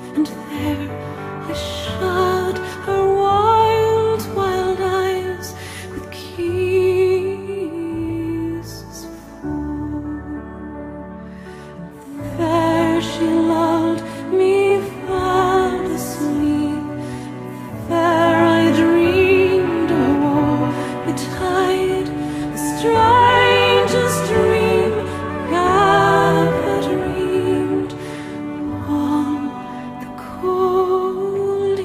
and there I shut her wild, wild eyes with kisses full. There she lulled me fast asleep. There I dreamed of war betide, the strangest dream I ever dreamed, on the cold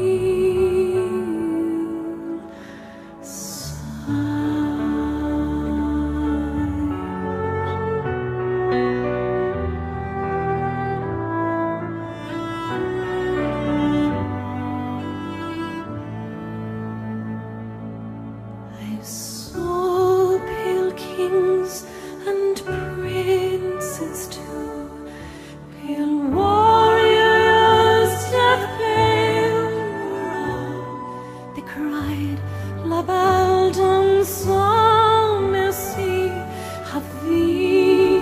I saw pale kings and princes too, pale warriors, death pale were all. They cried, La Belle Dame Sans Merci, have thee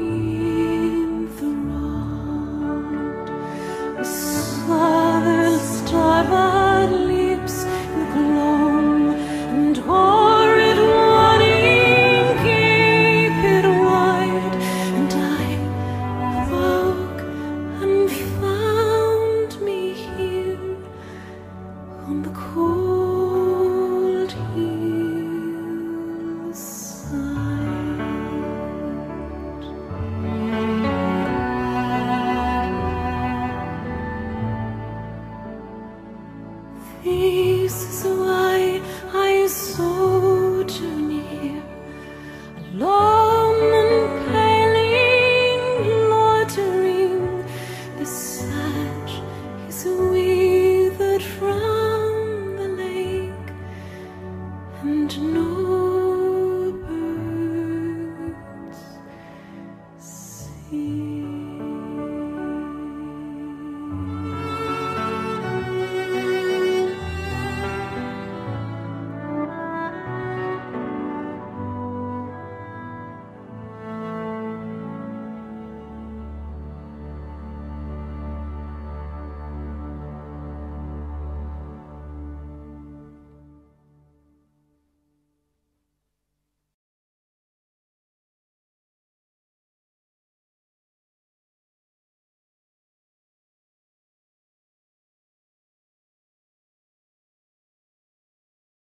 enthroned. We saw their starboard lips in the gloam, and o'er it one ink gaped wide, and I awoke and found me here on the cold hillside. This is why I sojourn here, alone and paling, loitering. The sash is